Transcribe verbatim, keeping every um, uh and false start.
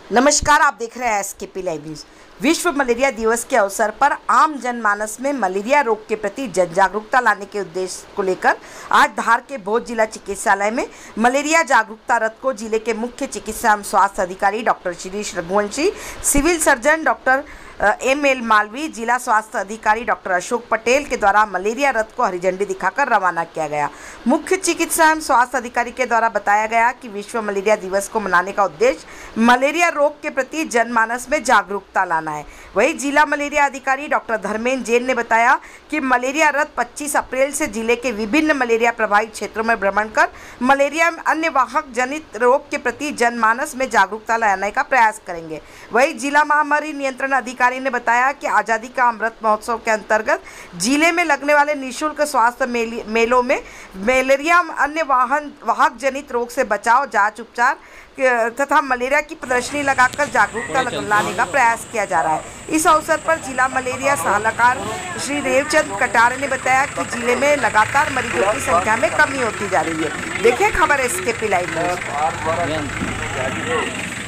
नमस्कार, आप देख रहे हैं एसकेपी लाइव न्यूज। विश्व मलेरिया दिवस के अवसर पर आम जनमानस में मलेरिया रोग के प्रति जन जागरूकता लाने के उद्देश्य को लेकर आज धार के बौद्ध जिला चिकित्सालय में मलेरिया जागरूकता रथ को जिले के मुख्य चिकित्सा एवं स्वास्थ्य अधिकारी doctor Shirish Raghuvanshi, civil surgeon doctor M L Malvi, जिला स्वास्थ्य अधिकारी डॉक्टर अशोक पटेल के द्वारा मलेरिया रथ को हरी झंडी दिखाकर रवाना किया गया। मुख्य चिकित्सा एवं स्वास्थ्य अधिकारी के द्वारा बताया गया कि विश्व मलेरिया दिवस को मनाने का उद्देश्य मलेरिया रोग के प्रति जनमानस में जागरूकता लाना है। वहीं जिला मलेरिया अधिकारी डॉक्टर धर्मेंद्र जैन ने बताया कि मलेरिया रथ पच्चीस अप्रैल से जिले के विभिन्न मलेरिया प्रभावित क्षेत्रों में भ्रमण कर मलेरिया एवं अन्य वाहक जनित रोग के प्रति जनमानस में जागरूकता लाने का प्रयास करेंगे। वहीं जिला महामारी नियंत्रण अधिकारी ने बताया कि आज़ादी का अमृत महोत्सव के अंतर्गत जिले में लगने वाले निःशुल्क स्वास्थ्य मेल, मेलों में मलेरिया अन्य वाहन वाहक जनित रोग से बचाव, जांच, उपचार तथा मलेरिया की प्रदर्शनी लगाकर जागरूकता लाने का प्रयास किया जा रहा है। इस अवसर पर जिला मलेरिया सलाहकार श्री रेवचंद कटारे ने बताया कि जिले में लगातार मरीजों की संख्या में कमी होती जा रही है। देखें खबर एसकेपी लाइव न्यूज।